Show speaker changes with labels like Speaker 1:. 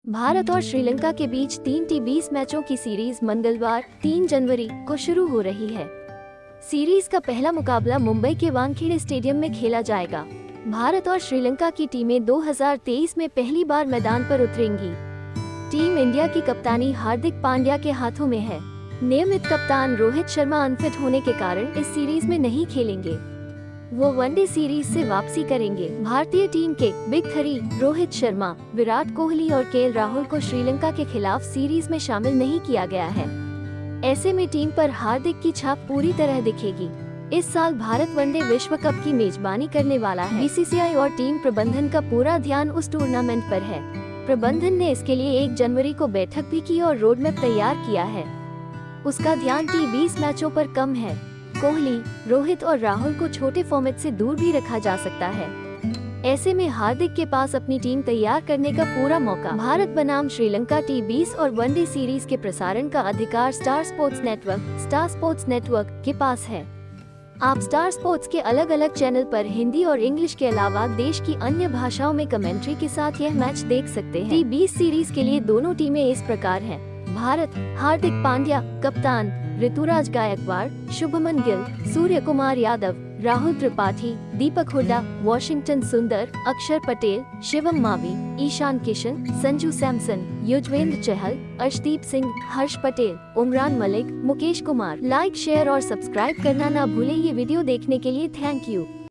Speaker 1: भारत और श्रीलंका के बीच 3T20 मैचों की सीरीज मंगलवार 3 जनवरी को शुरू हो रही है। सीरीज का पहला मुकाबला मुंबई के वानखेड़े स्टेडियम में खेला जाएगा। भारत और श्रीलंका की टीमें 2023 में पहली बार मैदान पर उतरेंगी। टीम इंडिया की कप्तानी हार्दिक पांड्या के हाथों में है। नियमित कप्तान रोहित शर्मा अनफिट होने के कारण इस सीरीज में नहीं खेलेंगे। वो वनडे सीरीज से वापसी करेंगे। भारतीय टीम के बिग थ्री रोहित शर्मा, विराट कोहली और केएल राहुल को श्रीलंका के खिलाफ सीरीज में शामिल नहीं किया गया है। ऐसे में टीम पर हार्दिक की छाप पूरी तरह दिखेगी। इस साल भारत वनडे विश्व कप की मेजबानी करने वाला है। बीसीसीआई और टीम प्रबंधन का पूरा ध्यान उस टूर्नामेंट पर है। प्रबंधन ने इसके लिए 1 जनवरी को बैठक भी की और रोड मैप तैयार किया है। उसका ध्यान T20 मैचों पर कम है। कोहली, रोहित और राहुल को छोटे फॉर्मेट से दूर भी रखा जा सकता है। ऐसे में हार्दिक के पास अपनी टीम तैयार करने का पूरा मौका। भारत बनाम श्रीलंका T20 और वनडे सीरीज के प्रसारण का अधिकार स्टार स्पोर्ट्स नेटवर्क के पास है। आप स्टार स्पोर्ट्स के अलग अलग चैनल पर हिंदी और इंग्लिश के अलावा देश की अन्य भाषाओं में कमेंट्री के साथ यह मैच देख सकते हैं। T20 सीरीज के लिए दोनों टीमें इस प्रकार हैं। भारत, हार्दिक पांड्या कप्तान, Ruturaj Gaikwad, Shubman Gill, Surya Kumar Yadav, Rahul Tripathi, Deepak Hooda, Washington Sundar, Axar Patel, Shivam Mavi, Ishan Kishan, Sanju Samson, Yuzvendra Chahal, Arshdeep Singh, Harsh Patel, Umran Malik, Mukesh Kumar. Like, share और सब्सक्राइब करना ना भूलें। ये वीडियो देखने के लिए थैंक यू।